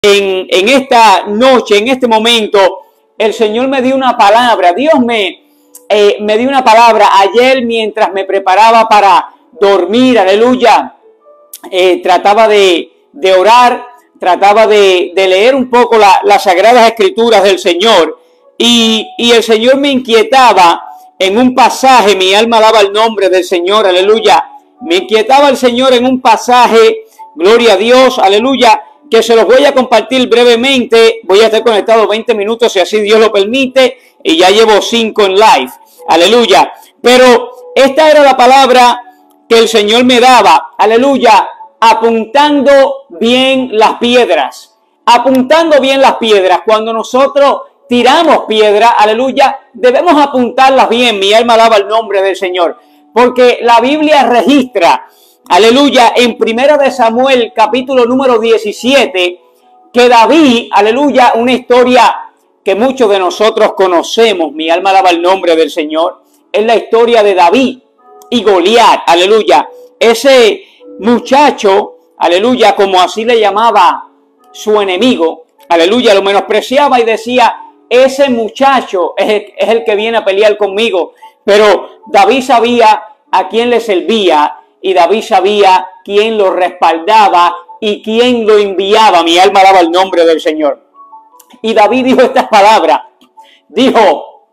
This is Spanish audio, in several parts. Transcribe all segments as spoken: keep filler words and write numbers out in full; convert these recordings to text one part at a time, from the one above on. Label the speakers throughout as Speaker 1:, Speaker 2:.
Speaker 1: En, en esta noche, en este momento, el Señor me dio una palabra. Dios me, eh, me dio una palabra ayer mientras me preparaba para dormir. Aleluya. Eh, trataba de, de orar, trataba de, de leer un poco la, las Sagradas Escrituras del Señor. Y, y el Señor me inquietaba en un pasaje. Mi alma alaba el nombre del Señor. Aleluya. Me inquietaba el Señor en un pasaje. Gloria a Dios. Aleluya. Que se los voy a compartir brevemente. Voy a estar conectado veinte minutos si así Dios lo permite. Y ya llevo cinco en live. Aleluya. Pero esta era la palabra que el Señor me daba. Aleluya. Apuntando bien las piedras. Apuntando bien las piedras. Cuando nosotros tiramos piedra, aleluya, debemos apuntarlas bien. Mi alma alaba el nombre del Señor. Porque la Biblia registra, aleluya, en Primera de Samuel, capítulo número diecisiete, que David, aleluya, una historia que muchos de nosotros conocemos, mi alma alaba el nombre del Señor, es la historia de David y Goliat, aleluya. Ese muchacho, aleluya, como así le llamaba su enemigo, aleluya, lo menospreciaba y decía, ese muchacho es el, es el que viene a pelear conmigo. Pero David sabía a quién le servía, y David sabía quién lo respaldaba y quién lo enviaba. Mi alma alaba el nombre del Señor. Y David dijo estas palabras. Dijo,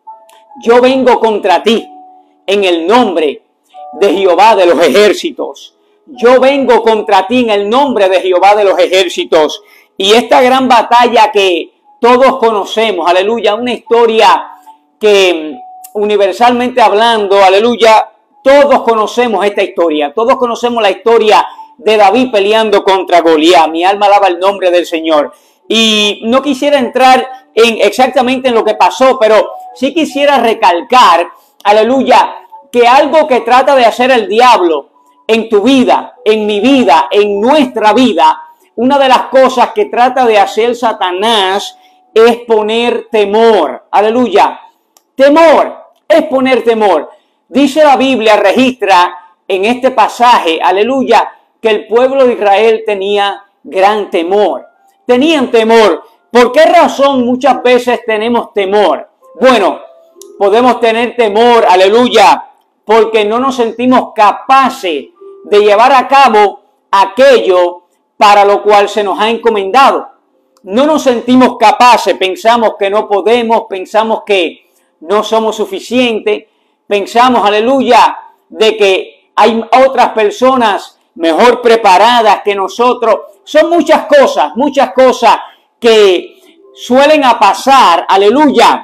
Speaker 1: yo vengo contra ti en el nombre de Jehová de los ejércitos. Yo vengo contra ti en el nombre de Jehová de los ejércitos. Y esta gran batalla que todos conocemos, aleluya, una historia que universalmente hablando, aleluya, todos conocemos esta historia. Todos conocemos la historia de David peleando contra Goliat. Mi alma alaba el nombre del Señor. Y no quisiera entrar en exactamente en lo que pasó, pero sí quisiera recalcar, aleluya, que algo que trata de hacer el diablo en tu vida, en mi vida, en nuestra vida, una de las cosas que trata de hacer Satanás es poner temor. Aleluya. Temor es poner temor. Dice la Biblia, registra en este pasaje, aleluya, que el pueblo de Israel tenía gran temor. Tenían temor. ¿Por qué razón muchas veces tenemos temor? Bueno, podemos tener temor, aleluya, porque no nos sentimos capaces de llevar a cabo aquello para lo cual se nos ha encomendado. No nos sentimos capaces, pensamos que no podemos, pensamos que no somos suficientes. Pensamos, aleluya, de que hay otras personas mejor preparadas que nosotros. Son muchas cosas, muchas cosas que suelen a pasar, aleluya.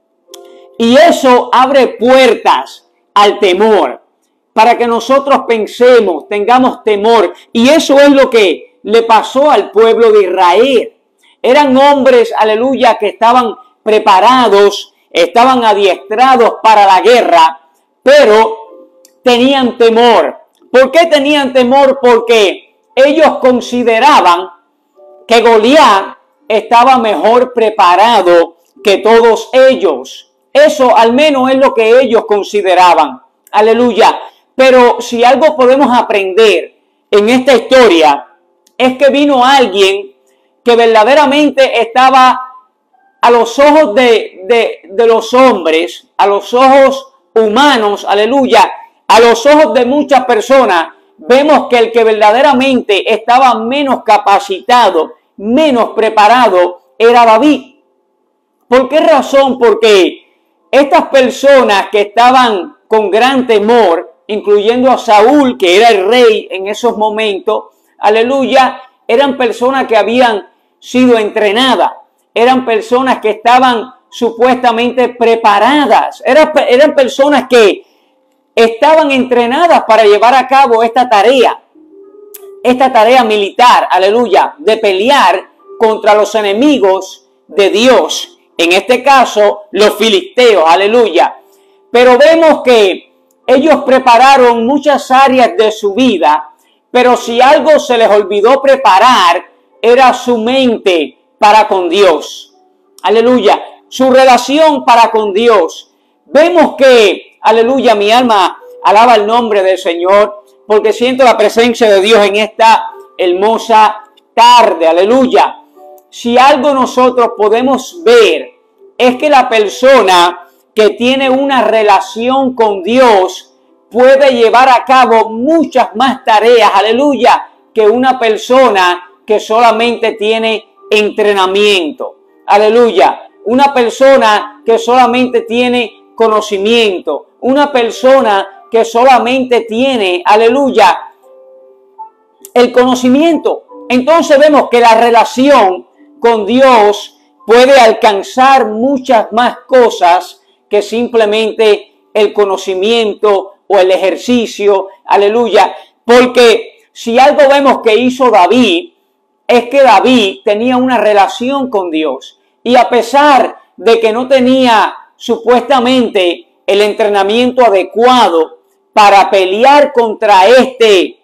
Speaker 1: Y eso abre puertas al temor, para que nosotros pensemos, tengamos temor. Y eso es lo que le pasó al pueblo de Israel. Eran hombres, aleluya, que estaban preparados, estaban adiestrados para la guerra, pero tenían temor. ¿Por qué tenían temor? Porque ellos consideraban que Goliat estaba mejor preparado que todos ellos. Eso al menos es lo que ellos consideraban. Aleluya. Pero si algo podemos aprender en esta historia, es que vino alguien que verdaderamente estaba a los ojos de, de, de los hombres, a los ojos humanos, aleluya, a los ojos de muchas personas, vemos que el que verdaderamente estaba menos capacitado, menos preparado, era David. ¿Por qué razón? Porque estas personas que estaban con gran temor, incluyendo a Saúl, que era el rey en esos momentos, aleluya, eran personas que habían sido entrenadas. Eran personas que estaban supuestamente preparadas. Eran, eran personas que estaban entrenadas para llevar a cabo esta tarea. Esta tarea militar, aleluya, de pelear contra los enemigos de Dios. En este caso, los filisteos, aleluya. Pero vemos que ellos prepararon muchas áreas de su vida, pero si algo se les olvidó preparar, era su mente para con Dios. Aleluya. Su relación para con Dios. Vemos que, aleluya, mi alma alaba el nombre del Señor, porque siento la presencia de Dios en esta hermosa tarde. Aleluya. si algo nosotros podemos ver, es que la persona que tiene una relación con Dios puede llevar a cabo muchas más tareas, aleluya, que una persona que solamente tiene entrenamiento, aleluya. Una persona que solamente tiene conocimiento, una persona que solamente tiene, aleluya, el conocimiento. Entonces vemos que la relación con Dios puede alcanzar muchas más cosas que simplemente el conocimiento o el ejercicio, aleluya. Porque si algo vemos que hizo David, es que David tenía una relación con Dios. Y a pesar de que no tenía supuestamente el entrenamiento adecuado para pelear contra este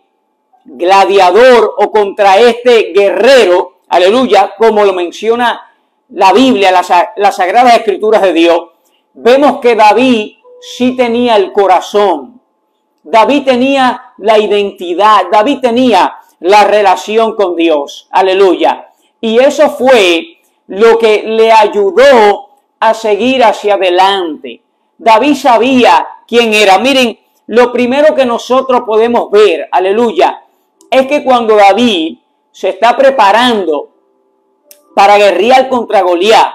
Speaker 1: gladiador o contra este guerrero, aleluya, como lo menciona la Biblia, las, las Sagradas Escrituras de Dios, vemos que David sí tenía el corazón, David tenía la identidad, David tenía la relación con Dios, aleluya. Y eso fue lo que le ayudó a seguir hacia adelante. David sabía quién era. Miren, lo primero que nosotros podemos ver, aleluya, es que cuando David se está preparando para guerrear contra Goliat,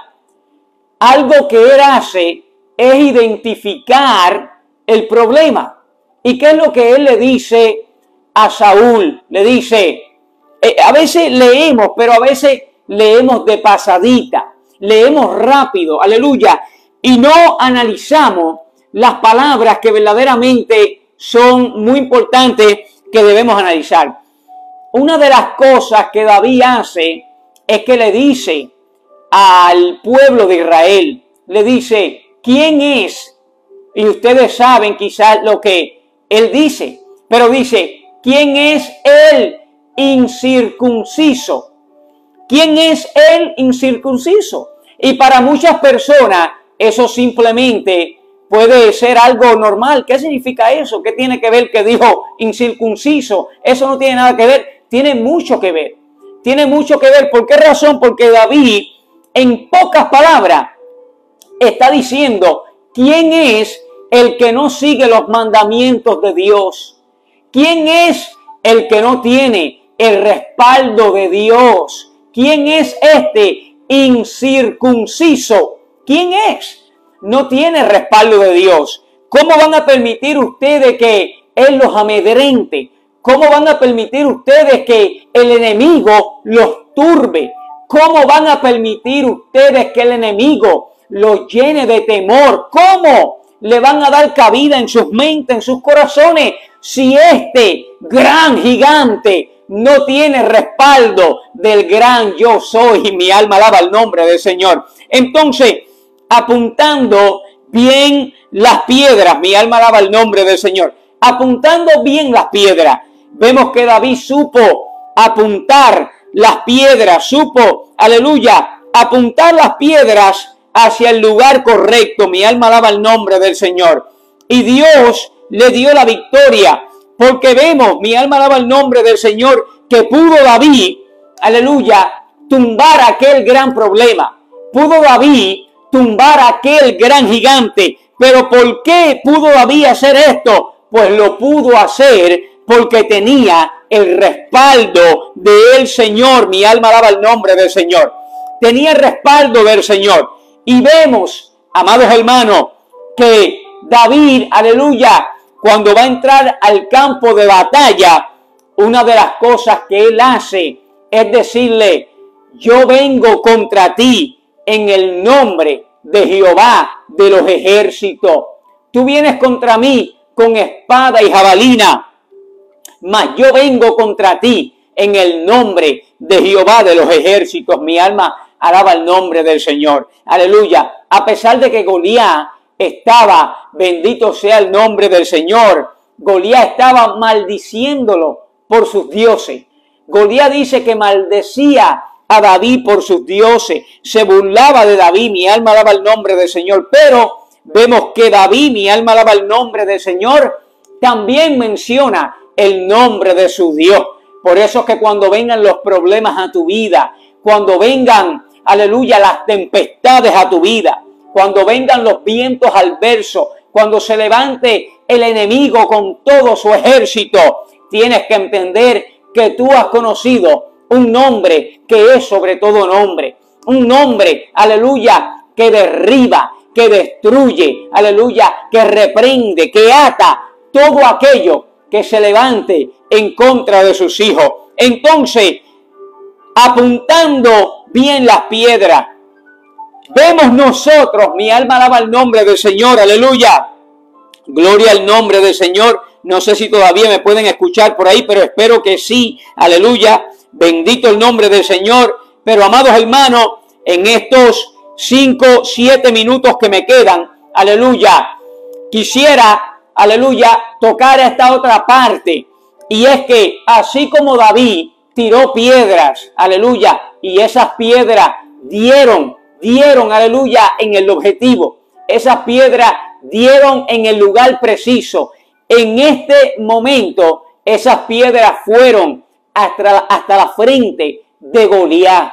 Speaker 1: algo que él hace es identificar el problema. ¿Y qué es lo que él le dice a Saúl? Le dice, eh, a veces leemos, pero a veces leemos de pasadita, leemos rápido, aleluya, y no analizamos las palabras que verdaderamente son muy importantes que debemos analizar. Una de las cosas que David hace es que le dice al pueblo de Israel, le dice, ¿quién es? Y ustedes saben quizás lo que él dice, pero dice, ¿quién es el incircunciso? ¿Quién es el incircunciso? Y para muchas personas eso simplemente puede ser algo normal. ¿Qué significa eso? ¿Qué tiene que ver que dijo incircunciso? Eso no tiene nada que ver. Tiene mucho que ver. Tiene mucho que ver. ¿Por qué razón? Porque David, en pocas palabras, está diciendo quién es el que no sigue los mandamientos de Dios. ¿Quién es el que no tiene el respaldo de Dios? ¿Quién es este incircunciso? ¿Quién es? No tiene respaldo de Dios. ¿Cómo van a permitir ustedes que Él los amedrente? ¿Cómo van a permitir ustedes que el enemigo los turbe? ¿Cómo van a permitir ustedes que el enemigo los llene de temor? ¿Cómo le van a dar cabida en sus mentes, en sus corazones, si este gran gigante no tiene respaldo del gran yo soy? Y mi alma alaba el nombre del Señor. Entonces, apuntando bien las piedras, mi alma alaba el nombre del Señor. Apuntando bien las piedras, vemos que David supo apuntar las piedras, supo, aleluya, apuntar las piedras hacia el lugar correcto. Mi alma alaba el nombre del Señor. Y Dios le dio la victoria, porque vemos, mi alma alaba el nombre del Señor, que pudo David, aleluya, tumbar aquel gran problema. Pudo David tumbar aquel gran gigante. Pero ¿por qué pudo David hacer esto? Pues lo pudo hacer porque tenía el respaldo del Señor. Mi alma alaba el nombre del Señor. Tenía el respaldo del Señor. Y vemos, amados hermanos, que David, aleluya, cuando va a entrar al campo de batalla, una de las cosas que él hace es decirle, yo vengo contra ti en el nombre de Jehová de los ejércitos. Tú vienes contra mí con espada y jabalina, mas yo vengo contra ti en el nombre de Jehová de los ejércitos. Mi alma alaba el nombre del Señor. Aleluya. A pesar de que Goliat estaba, bendito sea el nombre del Señor, Goliat estaba maldiciéndolo por sus dioses. Goliat dice que maldecía a David por sus dioses, se burlaba de David. Mi alma alaba el nombre del Señor. Pero vemos que David, mi alma alaba el nombre del Señor, también menciona el nombre de su Dios. Por eso es que cuando vengan los problemas a tu vida, cuando vengan, aleluya, las tempestades a tu vida, cuando vengan los vientos adversos, cuando se levante el enemigo con todo su ejército, tienes que entender que tú has conocido un nombre que es sobre todo nombre. Un nombre, aleluya, que derriba, que destruye, aleluya, que reprende, que ata todo aquello que se levante en contra de sus hijos. Entonces, apuntando bien las piedras, vemos nosotros, mi alma alaba el nombre del Señor, aleluya. Gloria al nombre del Señor. No sé si todavía me pueden escuchar por ahí, pero espero que sí, aleluya. Bendito el nombre del Señor. Pero amados hermanos, en estos cinco, siete minutos que me quedan, aleluya, quisiera, aleluya, tocar esta otra parte. Y es que así como David tiró piedras, aleluya, y esas piedras dieron, dieron, aleluya, en el objetivo. Esas piedras dieron en el lugar preciso. En este momento, esas piedras fueron hasta, hasta la frente de Goliat.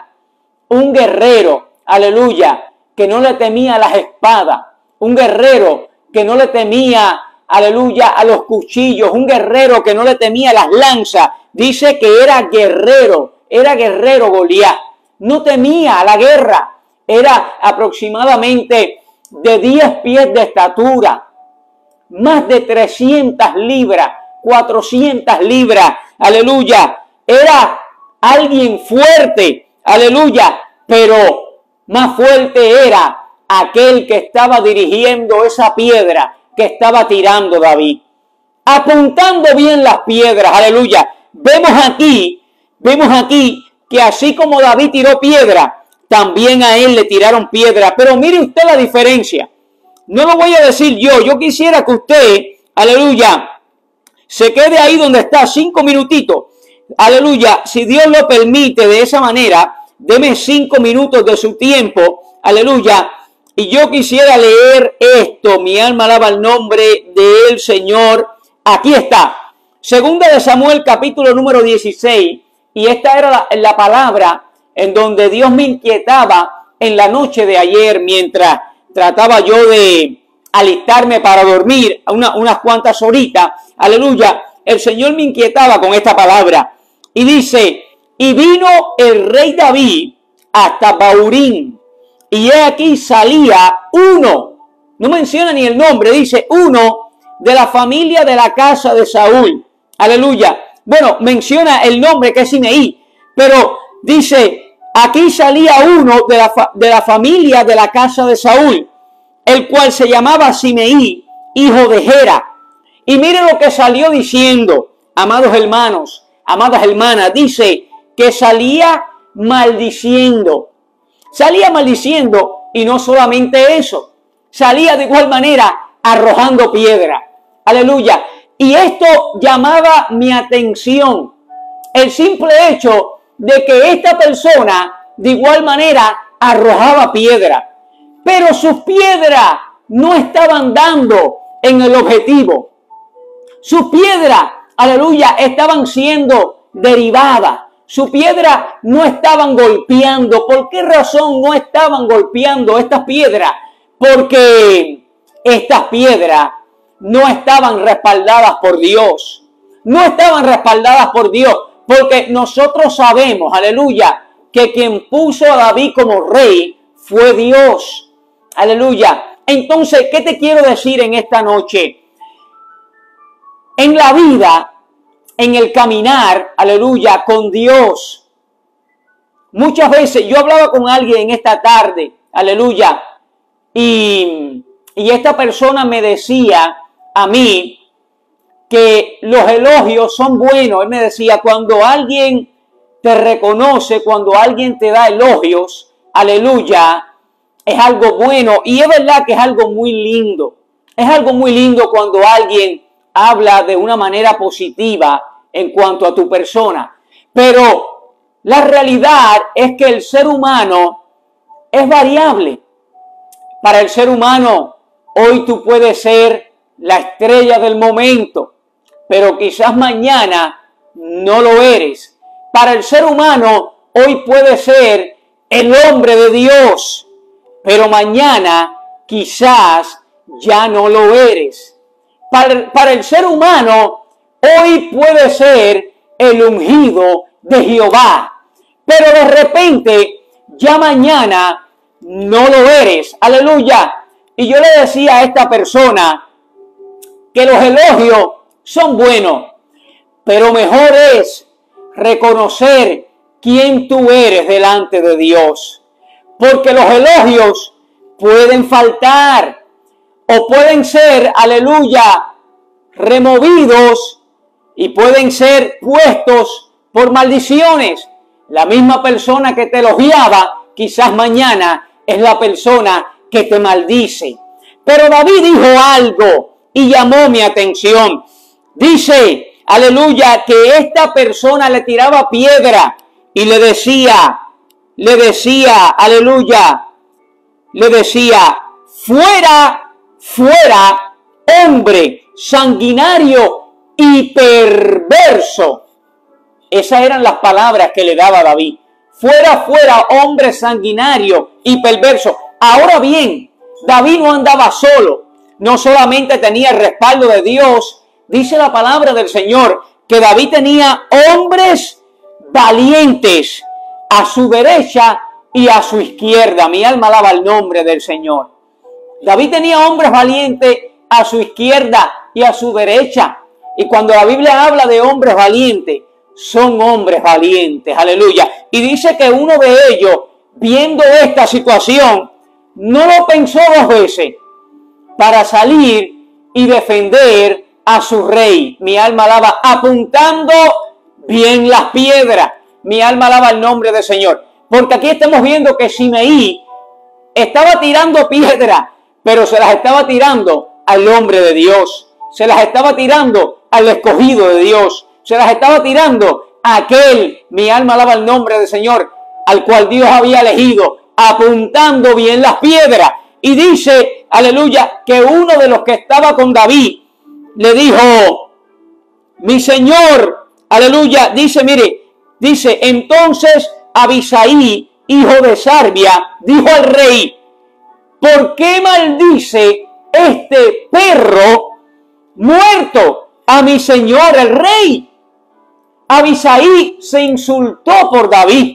Speaker 1: Un guerrero, aleluya, que no le temía las espadas. Un guerrero que no le temía, aleluya, a los cuchillos. Un guerrero que no le temía las lanzas. Dice que era guerrero, era guerrero Goliat. No temía la guerra. Era aproximadamente de diez pies de estatura, más de trescientas libras, cuatrocientas libras, aleluya. Era alguien fuerte, aleluya, pero más fuerte era aquel que estaba dirigiendo esa piedra que estaba tirando David. Apuntando bien las piedras, aleluya. Vemos aquí, vemos aquí que así como David tiró piedra, también a él le tiraron piedra. Pero mire usted la diferencia. No lo voy a decir yo. Yo quisiera que usted, aleluya, se quede ahí donde está cinco minutitos. Aleluya, si Dios lo permite de esa manera, deme cinco minutos de su tiempo. Aleluya. Y yo quisiera leer esto. Mi alma alaba el nombre del Señor. Aquí está. Segunda de Samuel, capítulo número dieciséis. Y esta era la, la palabra en donde Dios me inquietaba en la noche de ayer mientras trataba yo de alistarme para dormir una, unas cuantas horitas. Aleluya. El Señor me inquietaba con esta palabra. Y dice, y vino el rey David hasta Baurín. Y he aquí salía uno. No menciona ni el nombre. Dice uno de la familia de la casa de Saúl. Aleluya. Bueno, menciona el nombre que es Simeí. Pero dice, aquí salía uno de la, de la familia de la casa de Saúl, el cual se llamaba Simeí, hijo de Gera. Y mire lo que salió diciendo, amados hermanos, amadas hermanas, dice que salía maldiciendo. Salía maldiciendo y no solamente eso, salía de igual manera arrojando piedra. Aleluya. Y esto llamaba mi atención. El simple hecho de que esta persona de igual manera arrojaba piedra, pero sus piedras no estaban dando en el objetivo. Sus piedras, aleluya, estaban siendo derivadas. Sus piedras no estaban golpeando. ¿Por qué razón no estaban golpeando estas piedras? Porque estas piedras no estaban respaldadas por Dios. No estaban respaldadas por Dios. Porque nosotros sabemos, aleluya, que quien puso a David como rey fue Dios. Aleluya. Entonces, ¿qué te quiero decir en esta noche? En la vida, en el caminar, aleluya, con Dios. Muchas veces, yo hablaba con alguien en esta tarde, aleluya, y, y esta persona me decía a mí que los elogios son buenos. Él me decía, cuando alguien te reconoce, cuando alguien te da elogios, aleluya, es algo bueno. Y es verdad que es algo muy lindo. Es algo muy lindo cuando alguien habla de una manera positiva en cuanto a tu persona. Pero la realidad es que el ser humano es variable. Para el ser humano, hoy tú puedes ser la estrella del momento, pero quizás mañana no lo eres. Para el ser humano, hoy puede ser el hombre de Dios, pero mañana quizás ya no lo eres. Para, para el ser humano, hoy puede ser el ungido de Jehová, pero de repente ya mañana no lo eres. Aleluya. Y yo le decía a esta persona que los elogios son buenos, pero mejor es reconocer quién tú eres delante de Dios. Porque los elogios pueden faltar o pueden ser, aleluya, removidos y pueden ser puestos por maldiciones. La misma persona que te elogiaba, quizás mañana es la persona que te maldice. Pero David dijo algo y llamó mi atención. Dice, aleluya, que esta persona le tiraba piedra y le decía, le decía, aleluya, le decía, fuera, fuera, hombre sanguinario y perverso. Esas eran las palabras que le daba David. Fuera, fuera, hombre sanguinario y perverso. Ahora bien, David no andaba solo. No solamente tenía el respaldo de Dios. Dice la palabra del Señor que David tenía hombres valientes a su derecha y a su izquierda. Mi alma alaba el nombre del Señor. David tenía hombres valientes a su izquierda y a su derecha. Y cuando la Biblia habla de hombres valientes, son hombres valientes. Aleluya. Y dice que uno de ellos, viendo esta situación, no lo pensó dos veces para salir y defender a su rey. Mi alma alaba, apuntando bien las piedras. Mi alma alaba el nombre del Señor. Porque aquí estamos viendo que Shimei estaba tirando piedras, pero se las estaba tirando al hombre de Dios. Se las estaba tirando al escogido de Dios. Se las estaba tirando a aquel, mi alma alaba el nombre del Señor, al cual Dios había elegido, apuntando bien las piedras. Y dice, aleluya, que uno de los que estaba con David le dijo, mi señor, aleluya, dice, mire, dice, entonces Abisai, hijo de Sarbia, dijo al rey, ¿por qué maldice este perro muerto a mi señor el rey? Abisai se insultó por David.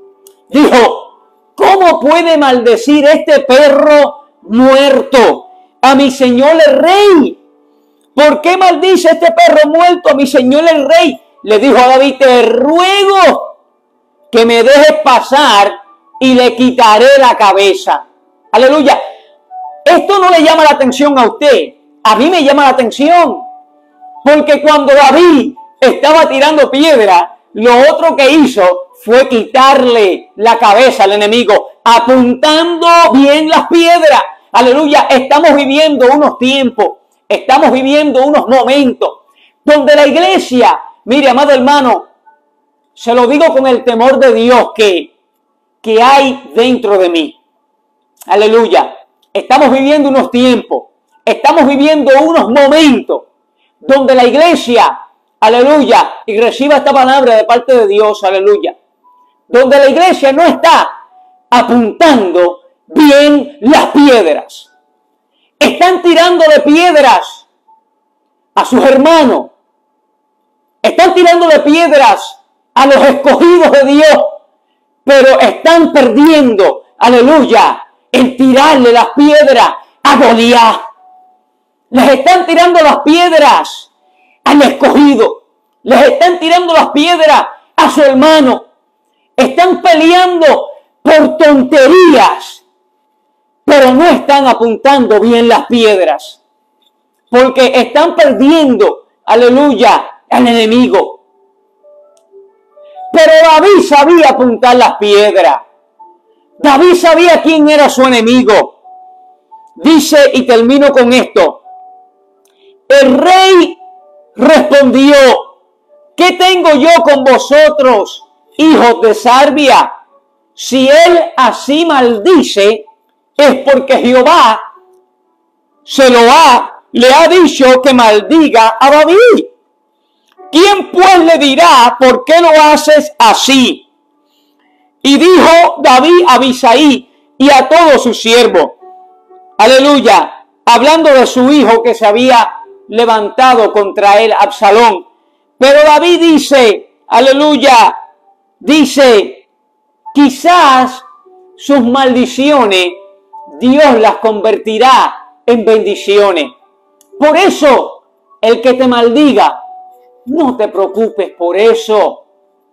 Speaker 1: Dijo, ¿cómo puede maldecir este perro muerto a mi señor el rey? ¿Por qué maldice este perro muerto a mi señor el rey? Le dijo a David, te ruego que me dejes pasar y le quitaré la cabeza. Aleluya. Esto no le llama la atención a usted. A mí me llama la atención. Porque cuando David estaba tirando piedra, lo otro que hizo fue quitarle la cabeza al enemigo, apuntando bien las piedras. Aleluya, estamos viviendo unos tiempos, estamos viviendo unos momentos donde la iglesia, mire, amado hermano, se lo digo con el temor de Dios que, que hay dentro de mí. Aleluya, estamos viviendo unos tiempos, estamos viviendo unos momentos donde la iglesia, aleluya, y reciba esta palabra de parte de Dios, aleluya, donde la iglesia no está apuntando bien las piedras. Están tirándole piedras a sus hermanos. Están tirándole piedras a los escogidos de Dios, pero están perdiendo, aleluya, en tirarle las piedras a Goliat. Les están tirando las piedras al escogido. Les están tirando las piedras a su hermano. Están peleando por tonterías, pero no están apuntando bien las piedras. Porque están perdiendo, aleluya, al enemigo. Pero David sabía apuntar las piedras. David sabía quién era su enemigo. Dice, y termino con esto. El rey respondió, ¿qué tengo yo con vosotros, hijos de Sarbia? Si él así maldice, es porque Jehová se lo ha, le ha dicho que maldiga a David. ¿Quién pues le dirá por qué lo haces así? Y dijo David a Abisai y a todos sus siervos, aleluya, hablando de su hijo que se había levantado contra él, Absalón. Pero David dice, aleluya, dice, quizás sus maldiciones Dios las convertirá en bendiciones. Por eso, el que te maldiga, no te preocupes por eso.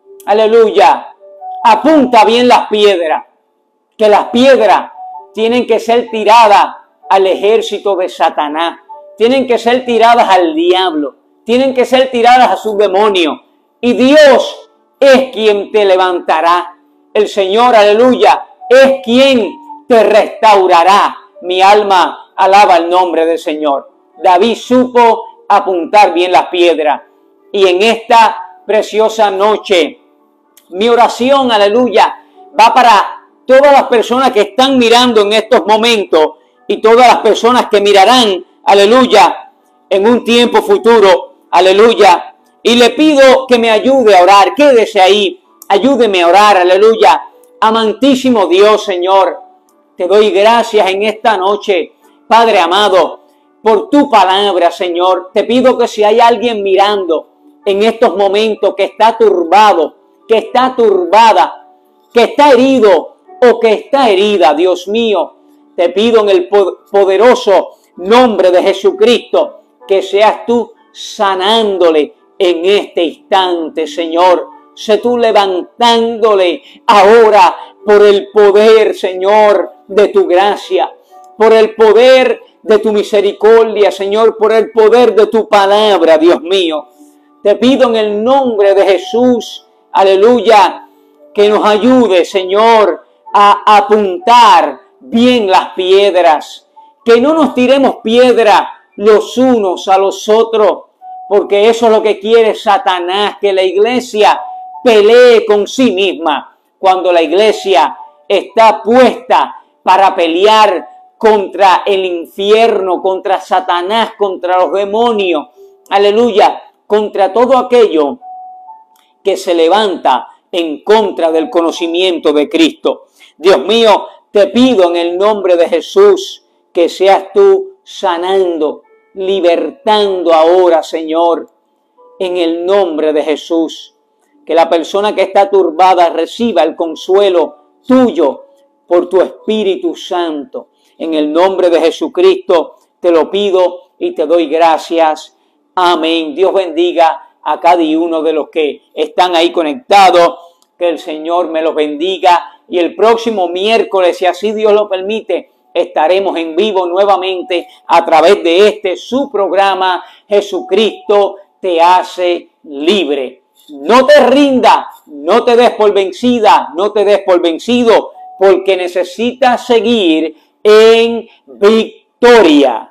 Speaker 1: Aleluya. Apunta bien las piedras, que las piedras tienen que ser tiradas al ejército de Satanás, tienen que ser tiradas al diablo, tienen que ser tiradas a sus demonios. Y Dios es quien te levantará. El Señor, aleluya, es quien te restaurará. Mi alma alaba el nombre del Señor. David supo apuntar bien las piedras. Y en esta preciosa noche, mi oración, aleluya, va para todas las personas que están mirando en estos momentos y todas las personas que mirarán, aleluya, en un tiempo futuro, aleluya. Y le pido que me ayude a orar. Quédese ahí, ayúdeme a orar, aleluya. Amantísimo Dios, Señor, te doy gracias en esta noche, Padre amado, por tu palabra, Señor. Te pido que si hay alguien mirando en estos momentos que está turbado, que está turbada, que está herido o que está herida, Dios mío, te pido en el poderoso nombre de Jesucristo que seas tú sanándole en este instante, Señor. Sé tú levantándole ahora por el poder, Señor, de tu gracia, por el poder de tu misericordia, Señor, por el poder de tu palabra, Dios mío. Te pido en el nombre de Jesús, aleluya, que nos ayude, Señor, a apuntar bien las piedras, que no nos tiremos piedra los unos a los otros, porque eso es lo que quiere Satanás, que la iglesia pelee con sí misma, cuando la iglesia está puesta para pelear contra el infierno, contra Satanás, contra los demonios, aleluya, contra todo aquello que se levanta en contra del conocimiento de Cristo. Dios mío, te pido en el nombre de Jesús que seas tú sanando, libertando ahora, Señor, en el nombre de Jesús. Que la persona que está turbada reciba el consuelo tuyo por tu Espíritu Santo. En el nombre de Jesucristo te lo pido y te doy gracias. Amén. Dios bendiga a cada uno de los que están ahí conectados. Que el Señor me los bendiga. Y el próximo miércoles, si así Dios lo permite, estaremos en vivo nuevamente a través de este su programa, Jesucristo te hace libre. No te rinda, no te des por vencida, no te des por vencido, porque necesitas seguir en victoria.